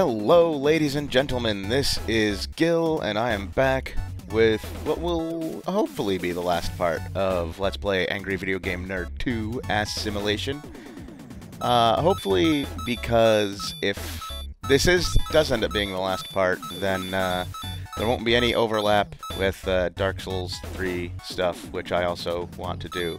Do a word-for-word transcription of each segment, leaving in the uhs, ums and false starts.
Hello, ladies and gentlemen, this is Gil, and I am back with what will hopefully be the last part of Let's Play Angry Video Game Nerd two, ASSimilation. Uh, hopefully, because if this is does end up being the last part, then uh, there won't be any overlap with uh, Dark Souls three stuff, which I also want to do.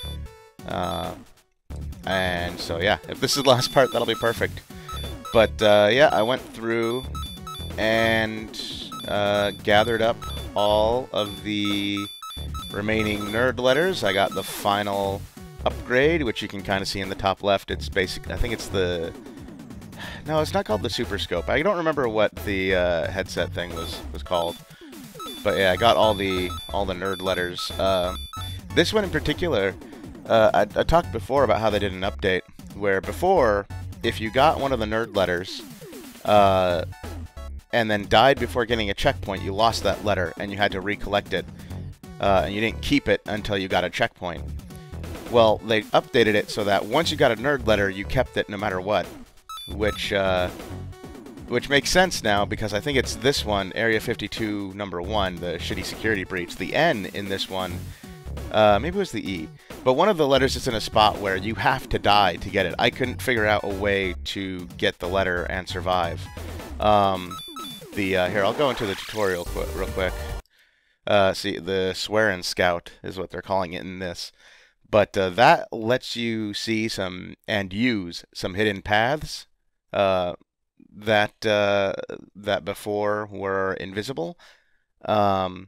Uh, and so yeah, if this is the last part, that'll be perfect. But uh, yeah, I went through and uh, gathered up all of the remaining nerd letters. I got the final upgrade, which you can kind of see in the top left. It's basic. I think it's the... No, it's not called the Super Scope. I don't remember what the uh, headset thing was was called. But yeah, I got all the all the nerd letters. Uh, this one in particular, uh, I, I talked before about how they did an update where before, if you got one of the nerd letters uh, and then died before getting a checkpoint, you lost that letter and you had to recollect it. Uh, and you didn't keep it until you got a checkpoint. Well, they updated it so that once you got a nerd letter, you kept it no matter what. Which, uh, which makes sense now, because I think it's this one, Area fifty-two, number one, the shitty security breach. The N in this one, uh, maybe it was the E. But one of the letters is in a spot where you have to die to get it. I couldn't figure out a way to get the letter and survive. Um, the uh, here, I'll go into the tutorial qu real quick. Uh, see, the Swearin' Scout is what they're calling it in this. But uh, that lets you see some and use some hidden paths uh, that uh, that before were invisible. Um,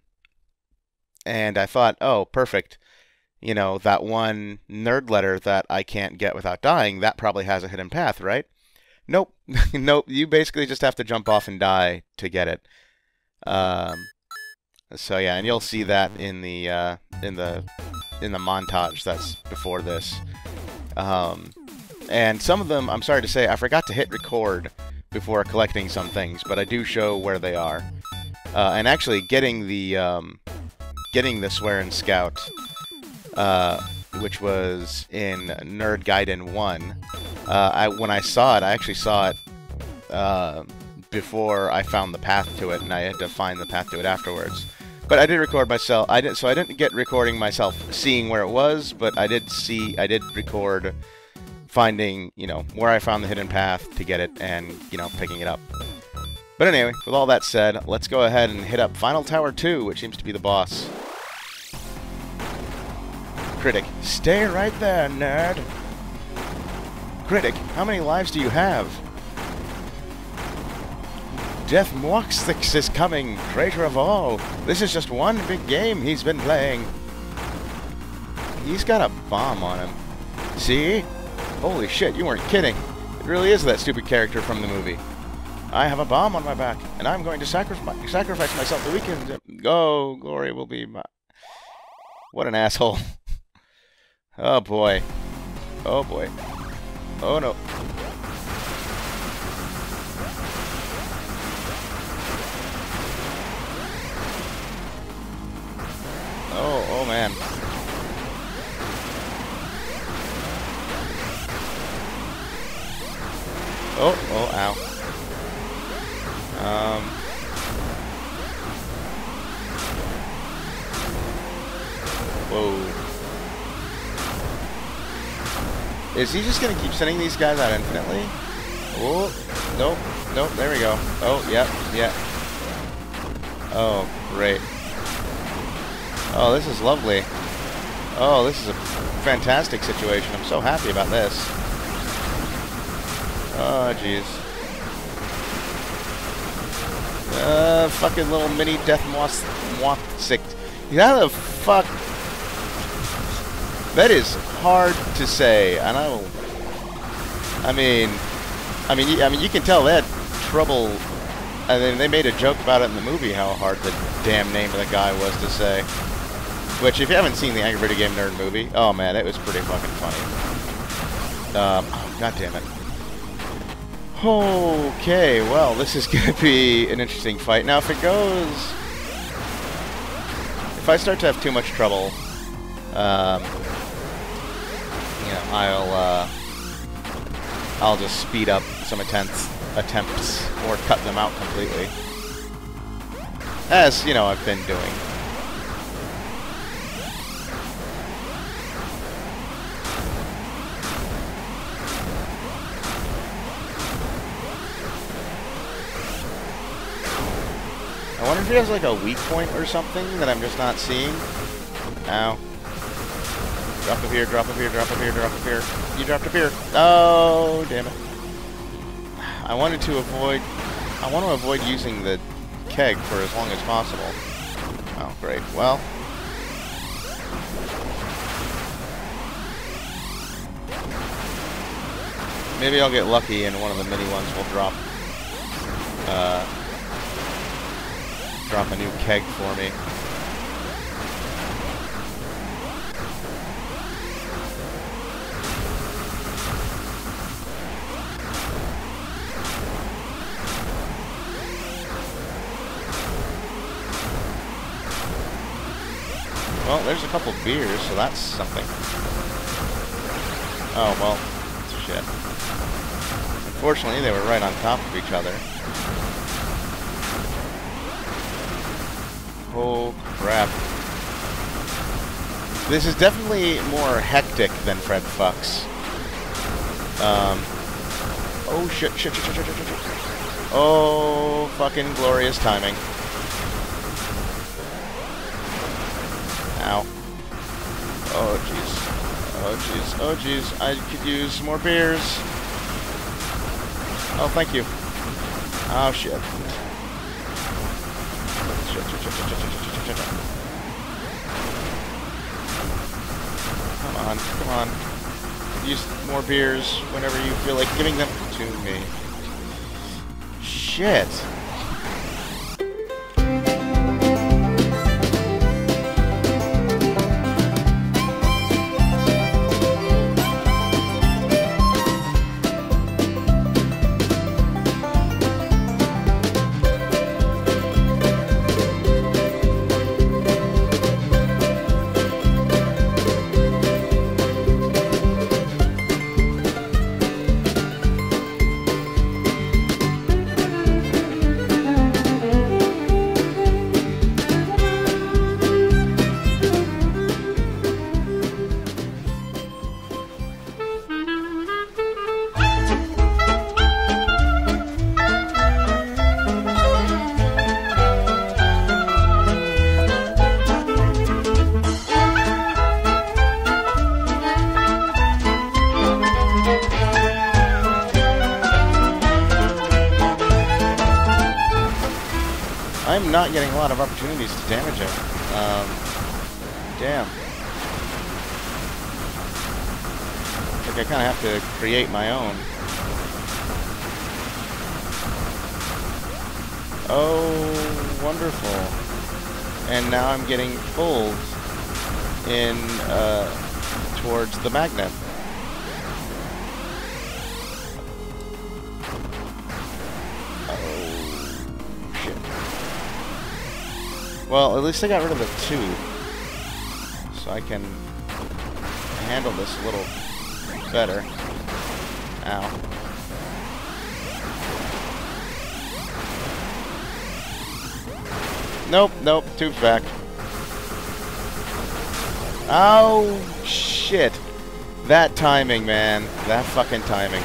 and I thought, oh, perfect. You know, that one nerd letter that I can't get without dying, that probably has a hidden path, right? Nope. Nope. You basically just have to jump off and die to get it. Um, so yeah, and you'll see that in the uh, in the in the montage that's before this. Um, and some of them, I'm sorry to say, I forgot to hit record before collecting some things, but I do show where they are. Uh, and actually, getting the um, getting the Swearin' Scout. Uh, which was in Nerd Gaiden one. Uh, I, when I saw it, I actually saw it uh, before I found the path to it, and I had to find the path to it afterwards. But I did record myself. I did, so I didn't get recording myself seeing where it was, but I did see. I did record finding, you know, where I found the hidden path to get it, and you know, picking it up. But anyway, with all that said, let's go ahead and hit up Final Tower two, which seems to be the boss. Critic, stay right there, nerd. Critic, how many lives do you have? Death Mwauthzyx is coming, traitor of all. This is just one big game he's been playing. He's got a bomb on him. See? Holy shit, you weren't kidding. It really is that stupid character from the movie. I have a bomb on my back, and I'm going to sacrifice sacrifice myself the weekend. Oh, glory will be my... What an asshole. Oh boy. Oh boy. Oh no. Oh, oh man. Oh, oh, ow. Um. Whoa. Is he just gonna keep sending these guys out infinitely? Oh, nope, nope, there we go. Oh, yep, yeah. Oh, great. Oh, this is lovely. Oh, this is a fantastic situation. I'm so happy about this. Oh, jeez. Uh, fucking little mini Death Mwauthzyx. How the fuck? That is hard to say, and I will. I mean, I mean, I mean, you can tell they had trouble. I mean, they made a joke about it in the movie how hard the damn name of the guy was to say. Which, if you haven't seen the Angry Video Game Nerd movie, oh man, it was pretty fucking funny. Um, oh, god damn it. Okay, well, this is gonna be an interesting fight. Now, if it goes, if I start to have too much trouble, um. you know, I'll uh, I'll just speed up some attempts attempts or cut them out completely. As, you know, I've been doing. I wonder if he has like a weak point or something that I'm just not seeing. Ow. Drop up here, drop up here, drop up here, drop up here. You dropped up here. Oh, damn it. I wanted to avoid... I want to avoid using the keg for as long as possible. Oh, great. Well... maybe I'll get lucky and one of the mini ones will drop... Uh... drop a new keg for me. Well, there's a couple beers, so that's something. Oh, well, shit. Unfortunately, they were right on top of each other. Oh, crap. This is definitely more hectic than Fred Fucks. Um... Oh, shit, shit, shit, shit, shit, shit, shit. Oh, fucking glorious timing. Ow. Oh, jeez. Oh, jeez. Oh, jeez. I could use more beers. Oh, thank you. Oh, shit. Shit, shit, shit, shit, shit, shit, shit, shit, shit. Come on, come on. Use more beers whenever you feel like giving them to me. Shit. I'm not getting a lot of opportunities to damage it. Um, damn. I think I kind of have to create my own. Oh, wonderful. And now I'm getting pulled in, uh, towards the magnet. Well, at least I got rid of the two, so I can handle this a little better. Ow. Nope, nope, tube's back. Oh, shit. That timing, man. That fucking timing.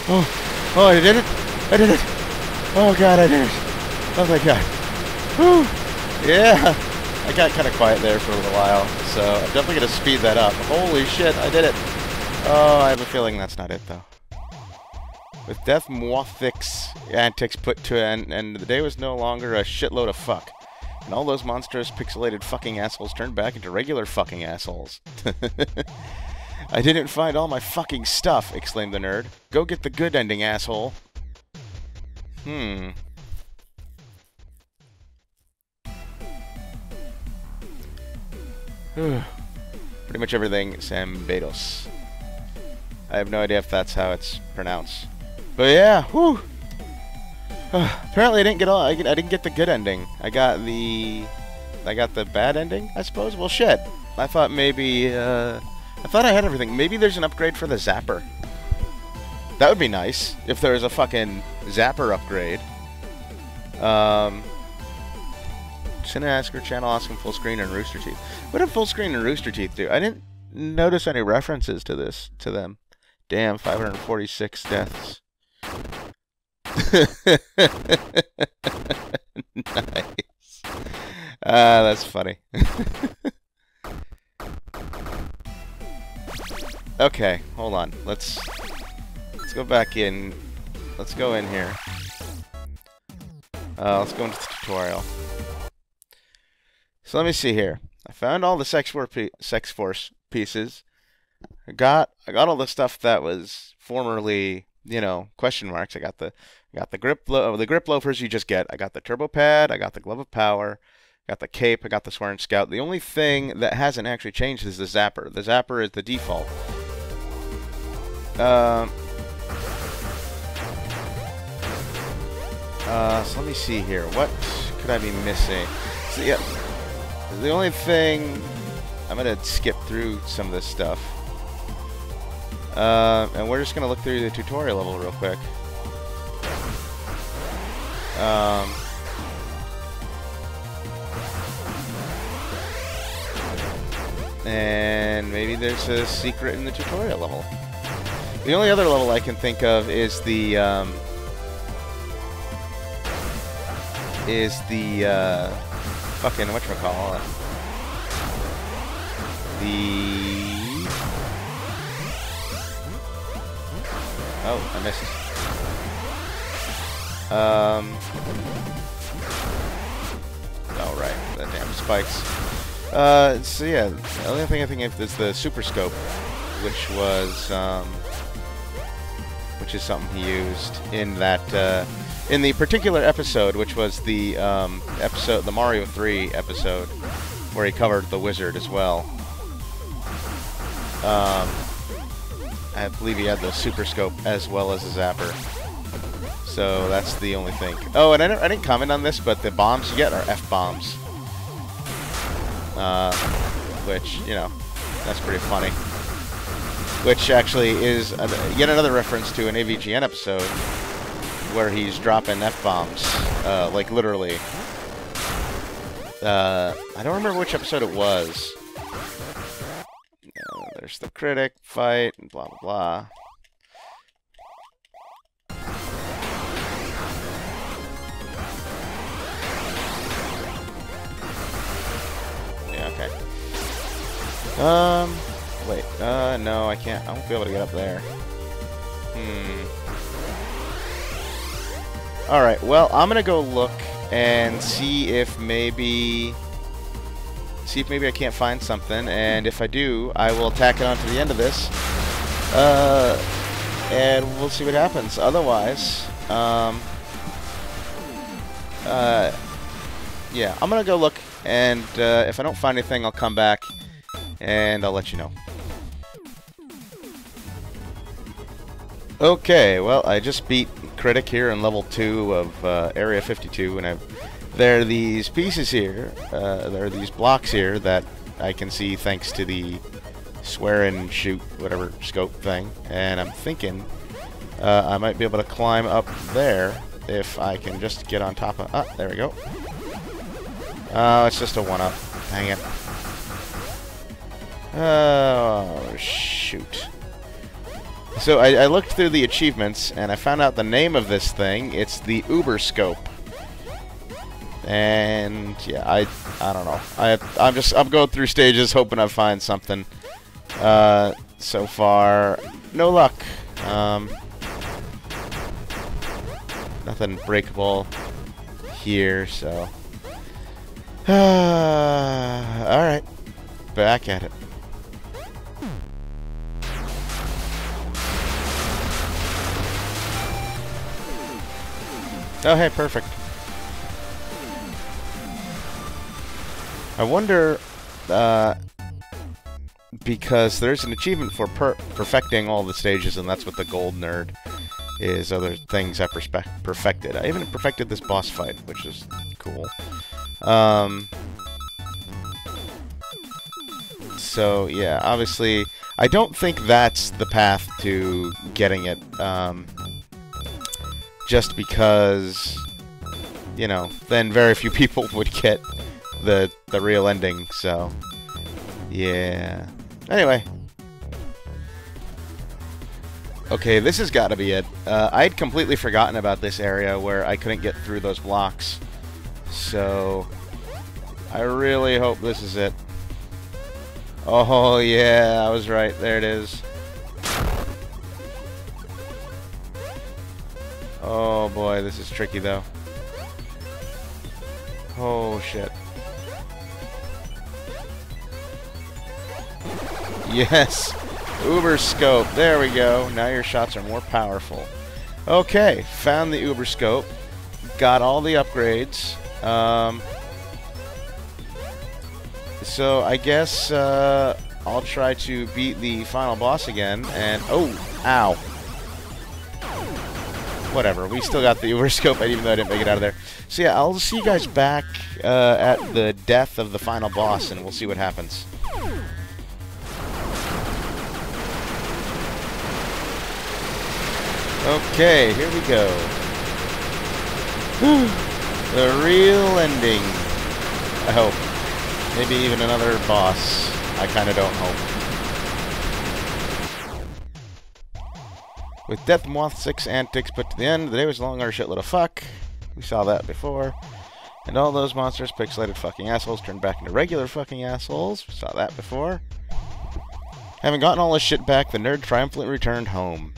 Oh, oh, I did it! I did it! Oh god, I did it! Oh my god. Whew! Yeah! I got kind of quiet there for a little while, so I'm definitely going to speed that up. Holy shit, I did it! Oh, I have a feeling that's not it, though. With Death Mwauthzyx antics put to an end, the day was no longer a shitload of fuck. And all those monstrous pixelated fucking assholes turned back into regular fucking assholes. I didn't find all my fucking stuff, exclaimed the nerd. Go get the good ending, asshole. Hmm. Pretty much everything Sambedos. I have no idea if that's how it's pronounced. But yeah, whew. Uh, apparently I didn't get all I, I didn't get the good ending. I got the I got the bad ending, I suppose. Well, shit. I thought maybe uh I thought I had everything. Maybe there's an upgrade for the zapper. That would be nice if there was a fucking zapper upgrade. Um Cinemasker channel asking full screen and Rooster Teeth. What did full screen and Rooster Teeth do? I didn't notice any references to this to them. Damn, five hundred forty-six deaths. Nice. Ah, uh, that's funny. Okay, hold on. Let's let's go back in. Let's go in here. Uh, let's go into the tutorial. So let me see here. I found all the sex force pe sex force pieces. I got I got all the stuff that was formerly, you know, question marks. I got the I got the grip lo the grip loafers you just get. I got the turbo pad. I got the glove of power. I got the cape. I got the swearing scout. The only thing that hasn't actually changed is the zapper. The zapper is the default. Um. Uh, so let me see here. What could I be missing? So, yeah. The only thing, I'm going to skip through some of this stuff. Uh, and we're just going to look through the tutorial level real quick. Um, and maybe there's a secret in the tutorial level. The only other level I can think of is the, um, is the, uh, fucking, whatchamacallit? The... Oh, I missed. Um... Oh, right. The damn spikes. Uh, so yeah, the only thing I think of is the Super Scope, which was, um... which is something he used in that, uh... in the particular episode, which was the um, episode, the Mario three episode, where he covered the wizard as well. Um, I believe he had the Super Scope as well as a zapper. So that's the only thing. Oh, and I didn't, I didn't comment on this, but the bombs you get are F-bombs. Uh, which, you know, that's pretty funny. Which actually is a, yet another reference to an A V G N episode, where he's dropping F-bombs, uh, like literally. Uh, I don't remember which episode it was. Uh, there's the critic fight, and blah blah blah. Yeah, okay. Um, wait, uh, no, I can't, I won't be able to get up there. Hmm. Alright, well, I'm gonna go look and see if maybe... See if maybe I can't find something, and if I do, I will tack it onto the end of this. Uh, and we'll see what happens. Otherwise, um... Uh... Yeah, I'm gonna go look, and uh, if I don't find anything, I'll come back, and I'll let you know. Okay, well, I just beat Critic here in level two of uh, Area fifty-two, and I've, there are these pieces here, uh, there are these blocks here that I can see thanks to the swear and shoot, whatever, scope thing, and I'm thinking uh, I might be able to climb up there if I can just get on top of... Ah, there we go. Oh, it's just a one-up. Dang it. Oh, shoot. So I, I looked through the achievements, and I found out the name of this thing. It's the Uber Scope. And yeah, I I don't know. I I'm just I'm going through stages, hoping I find something. Uh, so far, no luck. Um, nothing breakable here. So, all right, back at it. Oh, hey, perfect. I wonder, uh, because there's an achievement for per perfecting all the stages, and that's what the gold nerd is. Other things I perfected. I even perfected this boss fight, which is cool. Um, so, yeah, obviously, I don't think that's the path to getting it, um, just because, you know, then very few people would get the the real ending, so yeah. Anyway. Okay, this has got to be it. Uh, I'd completely forgotten about this area where I couldn't get through those blocks. So I really hope this is it. Oh yeah, I was right. There it is. Oh boy, this is tricky though. Oh shit. Yes! Uber Scope. There we go. Now your shots are more powerful. Okay, found the Uber Scope. Got all the upgrades. Um, so I guess uh, I'll try to beat the final boss again. And oh, ow. Whatever, we still got the Uber Scope, even though I didn't make it out of there. So yeah, I'll see you guys back uh, at the death of the final boss, and we'll see what happens. Okay, here we go. The real ending. I hope. Maybe even another boss. I kind of don't hope. With Death Mwauthzyx antics put to the end, the day was long or a shitload of fuck. We saw that before. And all those monsters, pixelated fucking assholes, turned back into regular fucking assholes. We saw that before. Having gotten all his shit back, the nerd triumphantly returned home.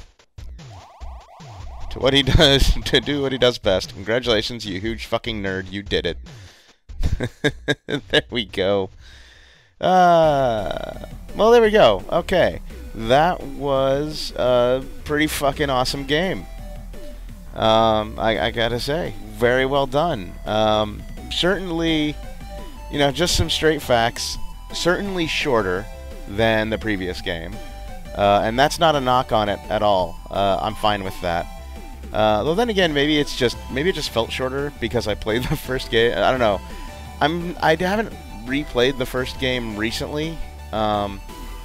To what he does, to do what he does best. Congratulations, you huge fucking nerd, you did it. There we go. Uh, well, there we go. Okay. That was a pretty fucking awesome game. Um, I, I gotta say, very well done. Um, certainly, you know, just some straight facts. Certainly shorter than the previous game. Uh, and that's not a knock on it at all. Uh, I'm fine with that. Uh, though then again, maybe it's just, maybe it just felt shorter because I played the first game. I don't know. I'm, I haven't replayed the first game recently. Um...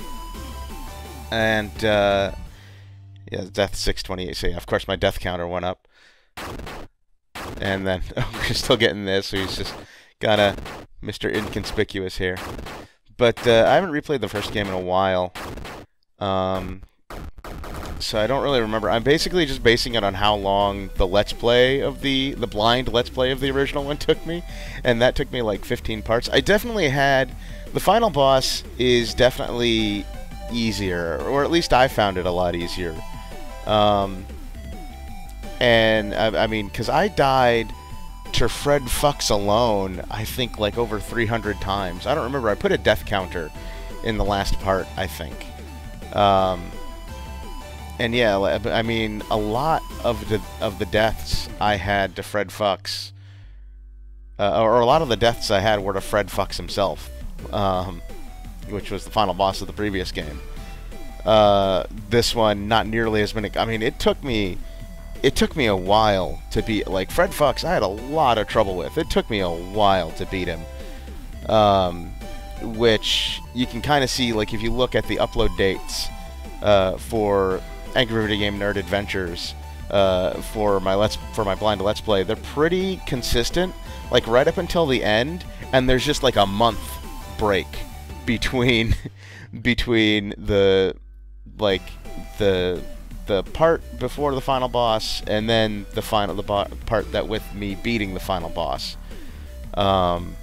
And, uh, yeah, Death six twenty-eight, so yeah, of course my death counter went up. And then, oh, we're still getting this, so he's just got a Mister Inconspicuous here. But, uh, I haven't replayed the first game in a while. Um, so I don't really remember. I'm basically just basing it on how long the Let's Play of the, the blind Let's Play of the original one took me. And that took me like fifteen parts. I definitely had, the final boss is definitely easier, or at least I found it a lot easier. Um, and I, I mean, because I died to Fred Fucks alone, I think like over three hundred times. I don't remember. I put a death counter in the last part, I think. Um, and yeah, I mean, a lot of the of the deaths I had to Fred Fucks, uh, or a lot of the deaths I had were to Fred Fucks himself. Um, which was the final boss of the previous game. Uh, this one, not nearly as many. I mean, it took me, it took me a while to beat. Like Fred Fucks, I had a lot of trouble with. It took me a while to beat him. Um, which you can kind of see, like if you look at the upload dates uh, for Angry Video Game Nerd Adventures uh, for my let's for my blind Let's Play, they're pretty consistent. Like right up until the end, and there's just like a month break between between the like the the part before the final boss, and then the final the bo part that with me beating the final boss. Um,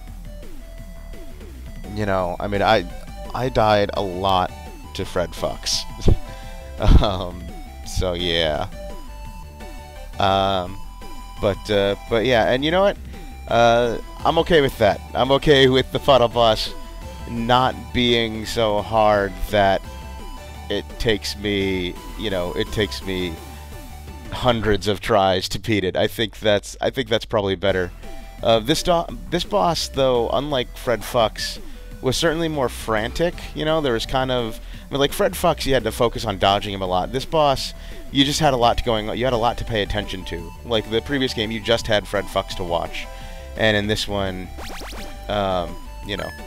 you know, I mean, I I died a lot to Fred Fucks. um, so yeah. Um, but uh, but yeah, and you know what? Uh, I'm okay with that. I'm okay with the final boss not being so hard that it takes me, you know, it takes me hundreds of tries to beat it. I think that's, I think that's probably better. Uh, this do this boss, though, unlike Fred Fucks, was certainly more frantic. You know, there was kind of, I mean, like Fred Fucks, you had to focus on dodging him a lot. This boss, you just had a lot to going on. You had a lot to pay attention to. Like the previous game, you just had Fred Fucks to watch, and in this one, um, you know.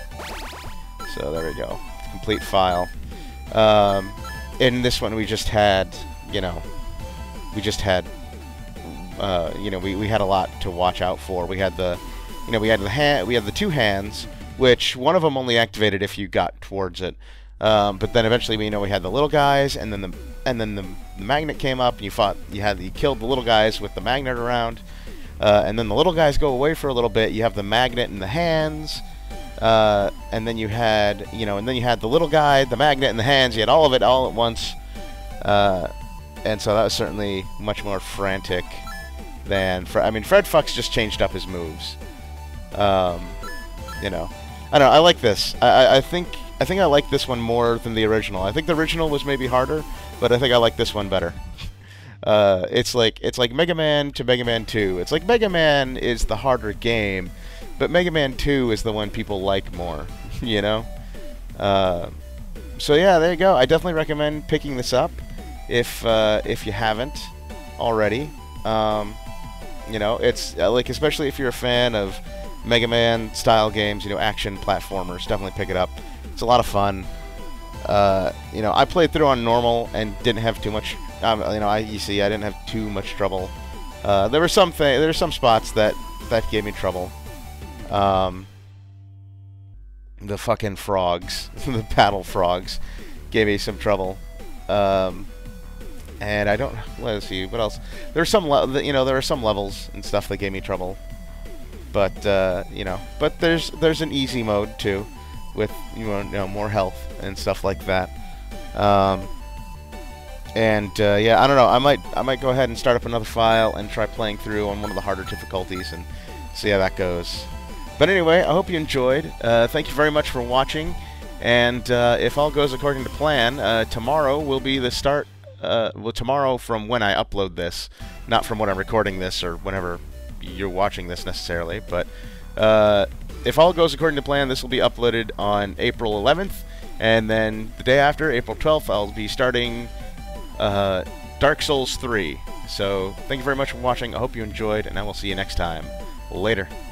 So there we go, complete file. Um, in this one, we just had, you know, we just had, uh, you know, we, we had a lot to watch out for. We had the, you know, we had the hand, we had the two hands, which one of them only activated if you got towards it. Um, but then eventually, we you know we had the little guys, and then the and then the, the magnet came up, and you fought, you had you killed the little guys with the magnet around, uh, and then the little guys go away for a little bit. You have the magnet in the hands. Uh, and then you had, you know, and then you had the little guy, the magnet, and the hands. You had all of it all at once. Uh, and so that was certainly much more frantic than... Fre I mean, Fred Fucks just changed up his moves. Um, you know. I don't know, I like this. I, I, I think I think I like this one more than the original. I think the original was maybe harder, but I think I like this one better. uh, it's like it's like Mega Man to Mega Man two. It's like Mega Man is the harder game, but Mega Man two is the one people like more, you know? Uh, so yeah, there you go. I definitely recommend picking this up if uh, if you haven't already. Um, you know, it's uh, like, especially if you're a fan of Mega Man style games, you know, action platformers, definitely pick it up. It's a lot of fun. Uh, you know, I played through on normal and didn't have too much. Um, you know, I you see, I didn't have too much trouble. Uh, there were some th there were some spots that that gave me trouble. Um, the fucking frogs, the battle frogs, gave me some trouble. Um, and I don't. Let's see what else. There's some, le you know, there are some levels and stuff that gave me trouble. But uh, you know, but there's there's an easy mode too, with you know, you know more health and stuff like that. Um, and uh, yeah, I don't know. I might I might go ahead and start up another file and try playing through on one of the harder difficulties and see how that goes. But anyway, I hope you enjoyed. Uh, thank you very much for watching. And uh, if all goes according to plan, uh, tomorrow will be the start. Uh, well, tomorrow from when I upload this, not from when I'm recording this or whenever you're watching this necessarily. But uh, if all goes according to plan, this will be uploaded on April eleventh. And then the day after, April twelfth, I'll be starting uh, Dark Souls three. So thank you very much for watching. I hope you enjoyed, and I will see you next time. Later.